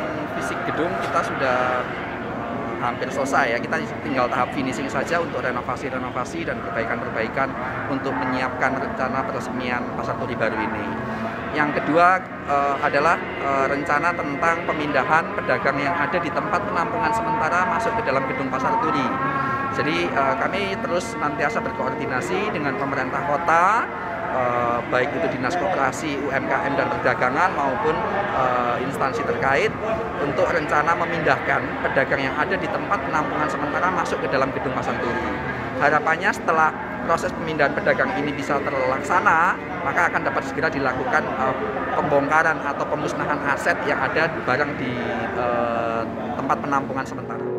fisik gedung kita sudah hampir selesai ya. Kita tinggal tahap finishing saja untuk renovasi dan perbaikan-perbaikan untuk menyiapkan rencana peresmian Pasar Turi baru ini. Yang kedua adalah rencana tentang pemindahan pedagang yang ada di tempat penampungan sementara masuk ke dalam gedung Pasar Turi. Jadi kami terus nantiasa berkoordinasi dengan pemerintah kota, baik itu Dinas Koperasi, UMKM dan Perdagangan maupun instansi terkait untuk rencana memindahkan pedagang yang ada di tempat penampungan sementara masuk ke dalam gedung Pasar Turi. Harapannya setelah proses pemindahan pedagang ini bisa terlaksana, maka akan dapat segera dilakukan pembongkaran atau pemusnahan aset yang ada barang di tempat penampungan sementara.